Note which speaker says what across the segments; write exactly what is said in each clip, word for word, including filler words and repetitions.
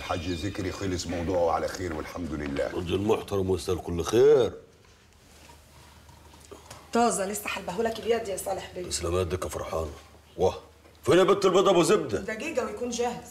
Speaker 1: الحاج ذكري خلص موضوعه على خير والحمد لله.
Speaker 2: رجل محترم ويستاهل كل خير.
Speaker 3: طازه لسه حلبهولك اليد يا صالح بيه.
Speaker 2: تسلم يدك يا فرحانه. واه فين يا بنت البيضه ابو زبده؟
Speaker 3: دقيقه ويكون جاهز.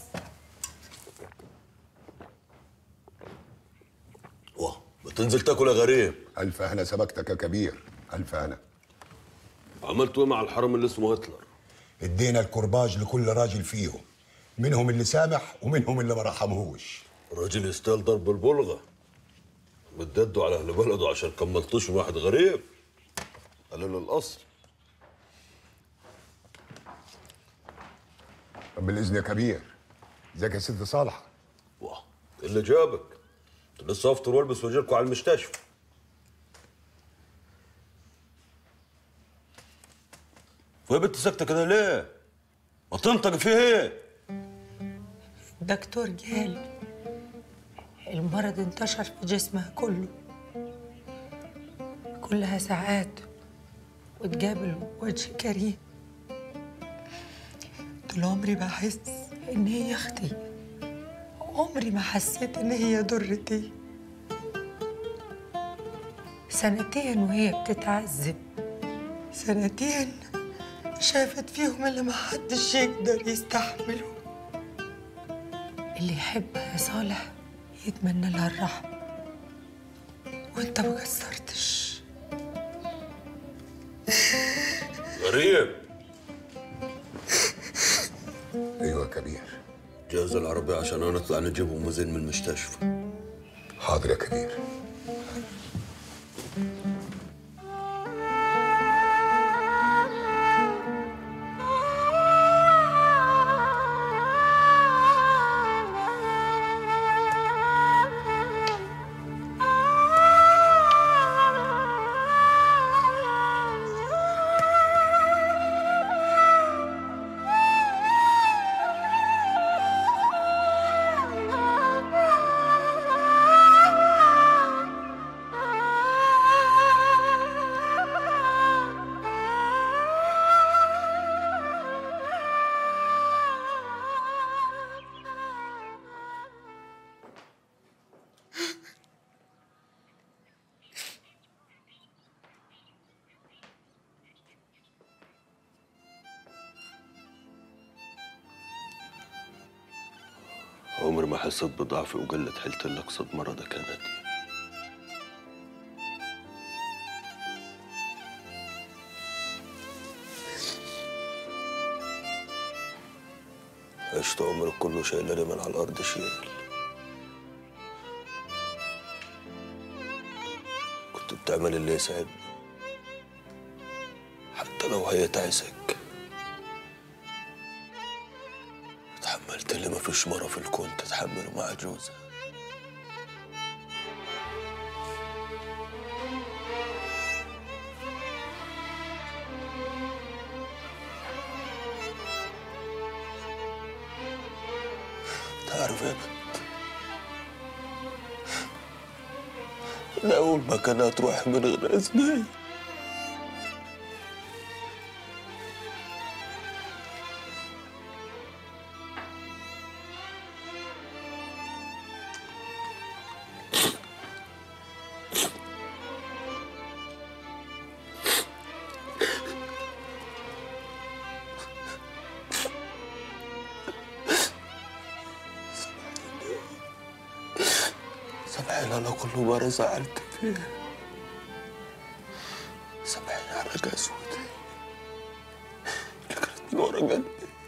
Speaker 2: واه بتنزل تاكل يا غريب.
Speaker 1: الف هنا سبكتك يا كبير، الف هنا.
Speaker 2: عملتوا ايه مع الحرم اللي اسمه هتلر؟
Speaker 1: ادينا الكرباج لكل راجل فيهم، منهم اللي سامح ومنهم اللي ما رحمهوش.
Speaker 2: راجل يستاهل ضرب البلغه. بتددوا على اهل بلده عشان كملتوش من واحد غريب. قللوا الاصل.
Speaker 1: طب بالاذن يا كبير. ازيك يا ست صالحه؟
Speaker 2: واه اللي جابك؟ انت لسه افطر والبس واجيلكوا على المستشفى. ويا بنت ساكته كده ليه؟ ما تنطق فيه ايه؟
Speaker 4: الدكتور قال المرض انتشر في جسمها كله، كلها ساعات وتقابل وجه كريم. طول عمري بحس ان هي اختي، عمري ما حسيت ان هي ضرتي. سنتين وهي بتتعذب، سنتين شافت فيهم اللي ما حدش يقدر يستحمله. اللي يحبها يا صالح يتمنى لها الرحمة، وانت ما قصرتش.
Speaker 2: غريب.
Speaker 1: ايوه يا كبير.
Speaker 2: جهز العربية عشان نطلع نجيبهم وزين من المستشفى.
Speaker 1: حاضر يا كبير.
Speaker 2: عمري ما حسيت بضعفي وقلة حيلتي إلا قصاد مرضك يا نادية. عشت عمرك كله شايلاني من على الأرض شيل. كنت بتعمل اللي يسعدني حتى لو هي تعسك. تحملت اللي ما فيش مرة في الكون تتحمله مع جوزها. تعرف يا بنت، لأول ما كانت تروح من غير إذني سامحيني على كل مرة زعلت فيها. سامحيني على قسوتي اللي كانت من ورا قلبي.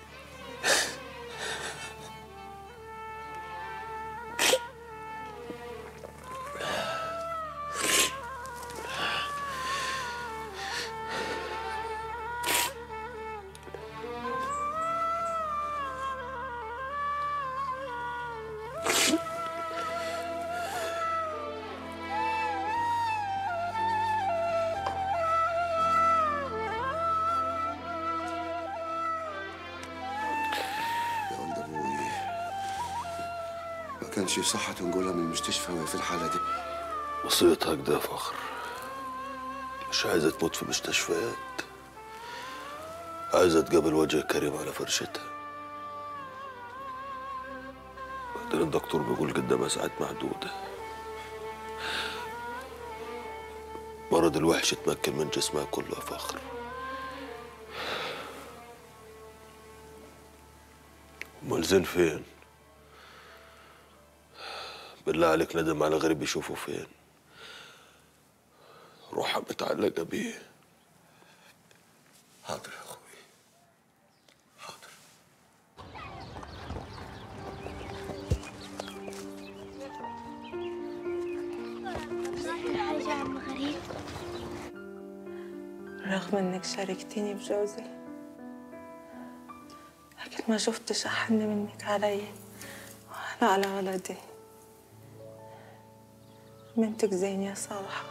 Speaker 5: ما كانش صح تنقلها من المستشفى وهي في الحالة دي.
Speaker 2: وصيتها كده يا فخر، مش عايزة تموت في مستشفيات، عايزة تقابل وجه كريم على فرشتها. لكن الدكتور بيقول قدامها ساعات محدودة. مرض الوحش اتمكن من جسمها كله يا فخر. امال زين فين؟ بالله عليك ندم على غريب يشوفه فين؟ روحها متعلقة بيه.
Speaker 5: حاضر يا اخوي، حاضر.
Speaker 6: حاجة يا عم غريب.
Speaker 7: رغم انك شاركتيني بجوزي، لكن ما شفتش احن منك علي ولا على ولدي. بنتك زين يا صالحة.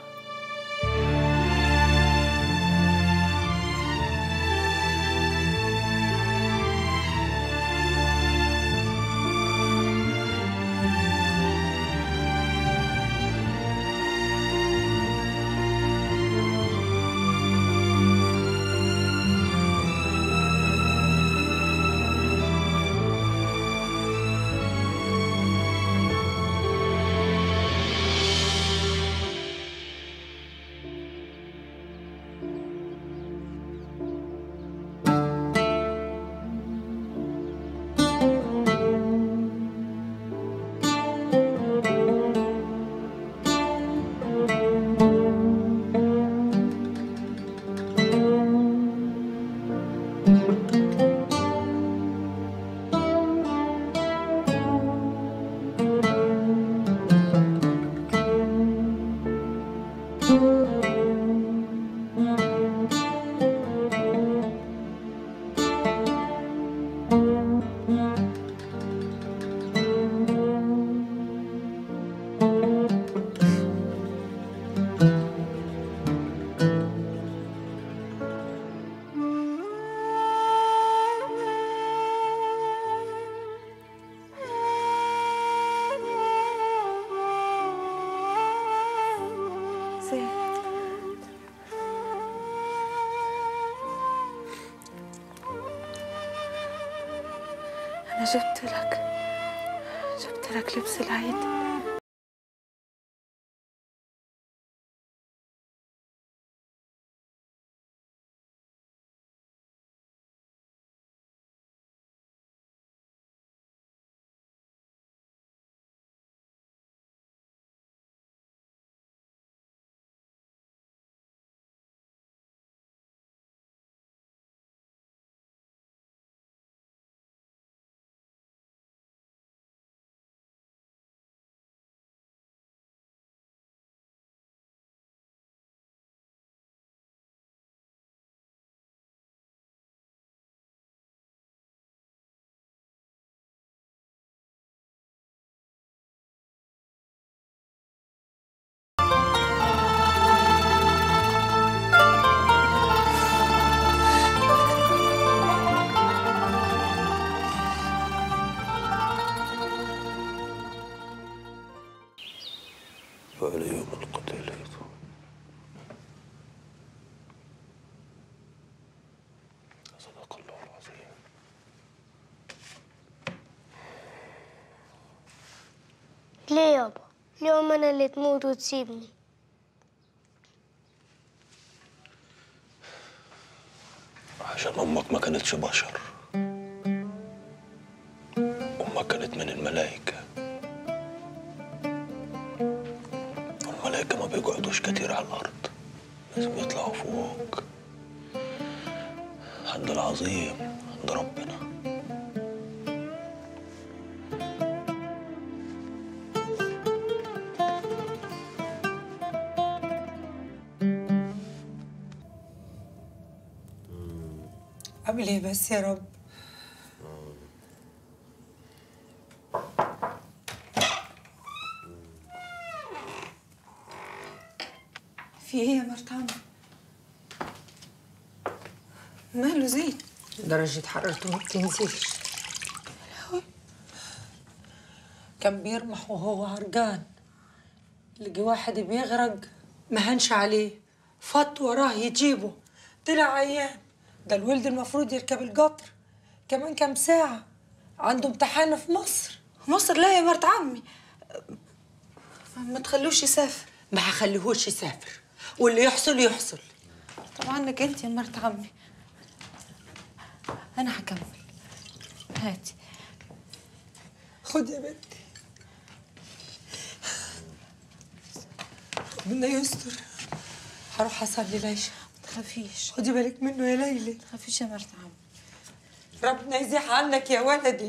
Speaker 7: أنا جبت لك جبت لك لبس العيد.
Speaker 2: فعلى يوم القتل صدق الله العظيم.
Speaker 6: ليه يابا؟ اليوم انا اللي تموت وتسيبني؟
Speaker 2: عشان امك ما كانتش بشر، امك كانت من الملائكه، والملائكه ما بيقعدوش كتير على الارض، لازم يطلعوا فوق عند العظيم، عند ربنا.
Speaker 4: أعمل إيه بس يا رب؟ في إيه يا مرت عمي؟ ماله زين؟ درجة حرارته ما بتنزلش. كان بيرمح وهو عرقان، لقي واحد بيغرق ما هنش عليه، فط وراه يجيبه، طلع عيان. ده الولد المفروض يركب القطر كمان كام ساعة، عنده امتحان في مصر
Speaker 7: مصر لا يا مرت عمي، ما تخلوش يسافر.
Speaker 4: ما هخليهوش يسافر، واللي يحصل يحصل.
Speaker 7: طبعا انك انت يا مرت عمي. انا هكمل. هاتي
Speaker 4: خد يا بنتي. ربنا يستر. هروح اصلي العشاء.
Speaker 7: ما تخافيش،
Speaker 4: خدي بالك منه يا ليلى.
Speaker 7: ما تخافيش يا مرت عمي.
Speaker 4: ربنا يزيح عنك يا ولدي.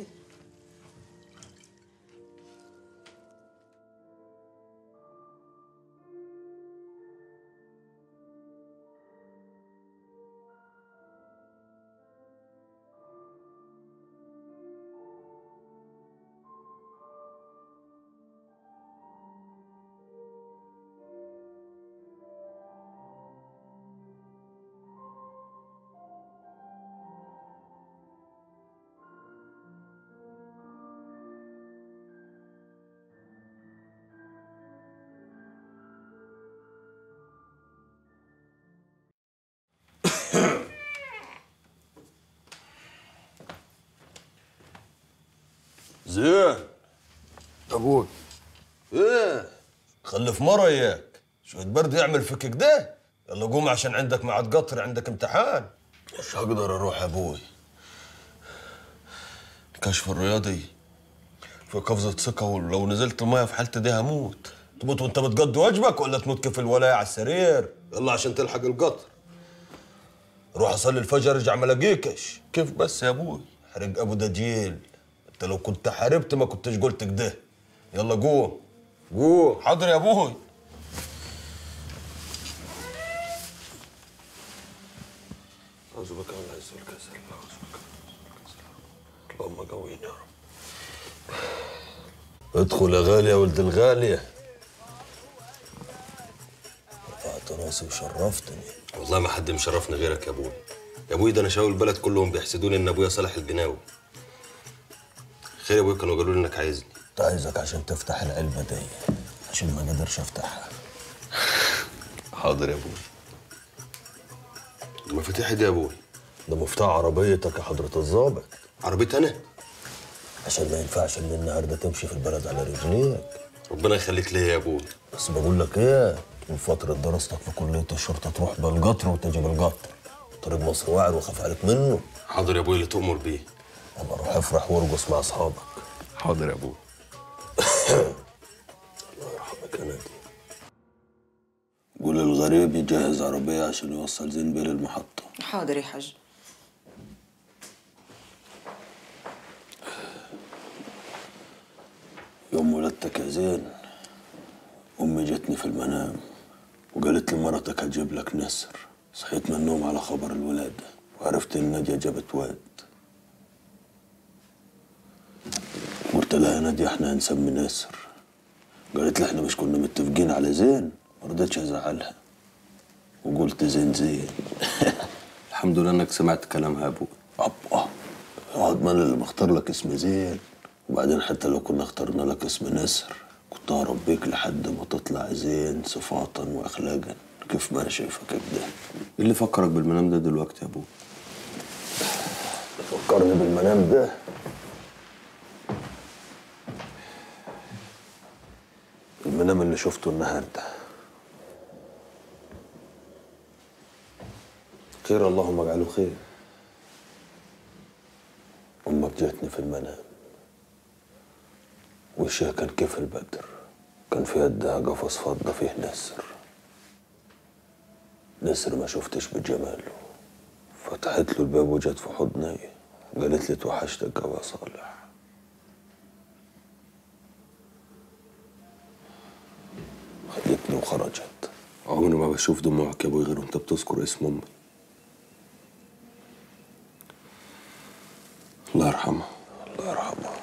Speaker 2: زين
Speaker 5: ابوي
Speaker 2: ايه خلف مره اياك شويه برد يعمل فيك كده. يلا قوم عشان عندك ميعاد قطر، عندك امتحان.
Speaker 5: مش هقدر اروح يا ابوي.
Speaker 2: الكشف الرياضي في قفزه ثقه، ولو نزلت الميه في حالتي دي هموت. تموت وانت بتقضي واجبك ولا تموت كيف الولايه على السرير؟ يلا عشان تلحق القطر. روح اصلي الفجر ارجع ما الاقيكش. كيف بس يا ابوي؟ حرق ابو دجيل. انت لو كنت حاربت ما كنتش قلت كده. يلا قوم قوم. حاضر يا ابوي. اعوذ بك من العز والكسل، اعوذ بك من الكسل، اللهم قوينا يا رب. ادخل يا غالي يا ولد الغاليه. رفعت راسي وشرفتني. والله ما حد مشرفني غيرك يا ابوي. يا ابوي ده انا شاوي البلد كلهم بيحسدوني ان ابويا صالح الجناوي. خير يا ابوي، كانوا قالوا لي انك عايزني.
Speaker 5: كنت عايزك عشان تفتح العلبه دي عشان ما قدرش افتحها.
Speaker 2: حاضر يا ابوي. المفاتيح دي يا ابوي؟ ده مفتاح عربيتك يا حضرة الظابط. عربيتي انا؟
Speaker 5: عشان ما ينفعش ان النهارده تمشي في البلد على رجليك.
Speaker 2: ربنا يخليك ليا يا ابوي.
Speaker 5: بس بقول لك ايه، طول فتره دراستك في كليه الشرطه تروح بالقطر وتجي بالقطر. طريق مصر واعر وخاف عليك منه.
Speaker 2: حاضر يا ابوي اللي تؤمر بيه.
Speaker 5: ابقى روح افرح وارقص مع اصحابك.
Speaker 2: حاضر يا ابوي. الله يرحمك يا نادي.
Speaker 5: قول الغريب يجهز عربيه عشان يوصل زين بيه للمحطه.
Speaker 3: حاضر يا حاج.
Speaker 5: يوم ولادتك يا زين امي جتني في المنام وقالت لي مرتك هتجيب لك نسر. صحيت من النوم على خبر الولاده وعرفت ان ناديه جابت واد. قلت لها يا ناديه احنا هنسمي نسر. قالت لي احنا مش كنا متفقين على زين. ما رضيتش ازعلها وقلت زين زين.
Speaker 2: الحمد لله انك سمعت كلامها يا ابوي.
Speaker 5: ابا اقعد من اللي مختار لك اسم زين. وبعدين حتى لو كنا اخترنا لك اسم نسر كنت هربيك لحد ما تطلع زين صفاتا واخلاقا كيف ما انا شايفك كده.
Speaker 2: ايه اللي فكرك بالمنام ده دلوقتي يا ابوي؟
Speaker 5: فكرني بالمنام ده المنام اللي شفته النهارده.
Speaker 2: خير اللهم اجعله خير.
Speaker 5: امك جاتني في المنام وشها كان كيف البدر. كان في يدها قفص فضة فيه نسر. نسر ما شفتش بجماله. فتحت له الباب وجت في حضني قالت لي توحشتك يا صالح. خدتني وخرجت.
Speaker 2: عمري ما بشوف دموعك يا ابوي غير وانت بتذكر اسم امي. الله يرحمها.
Speaker 5: الله يرحمها.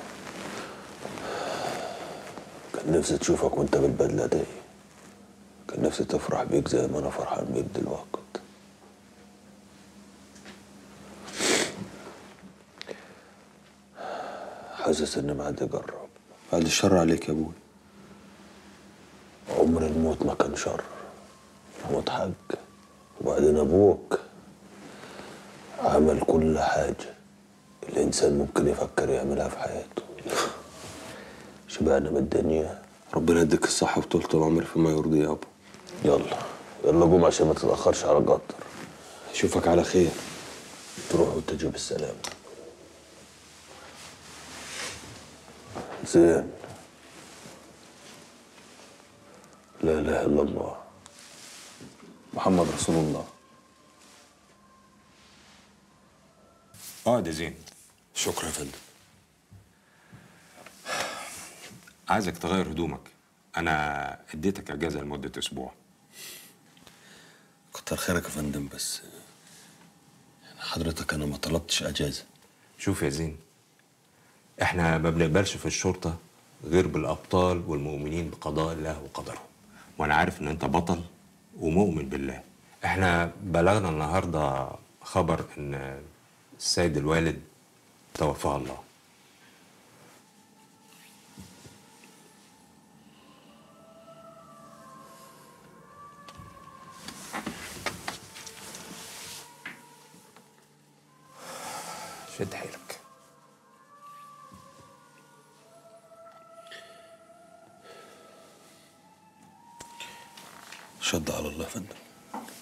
Speaker 5: كان نفسي تشوفك وانت بالبدلة دي. كان نفسي تفرح بيك زي ما انا فرحان بيك دلوقت. حاسس ان معادي قرب.
Speaker 2: بعد الشر عليك يا ابوي.
Speaker 5: عمر الموت ما كان شر. الموت حق. وبعدين ابوك عمل كل حاجة الانسان ممكن يفكر يعملها في حياته. شبعنا من الدنيا. ربنا يديك الصحة وطولة العمر فيما يرضي يابا. يلا يلا قوم عشان ما تتأخرش على القطر. اشوفك على خير. تروح وتجي بالسلامة. زين. لا اله الا الله محمد رسول الله.
Speaker 8: اقعد يا زين.
Speaker 5: شكرا يا فندم.
Speaker 8: عايزك تغير هدومك، انا اديتك اجازه لمده اسبوع.
Speaker 5: كتر خيرك يا فندم، بس حضرتك انا ما طلبتش اجازه.
Speaker 8: شوف يا زين، احنا ما بنقبلش في الشرطه غير بالابطال والمؤمنين بقضاء الله وقدره، وانا عارف ان انت بطل ومؤمن بالله. احنا بلغنا النهارده خبر ان السيد الوالد توفاه الله. شد حيلك.
Speaker 5: شد على الله يا فندم.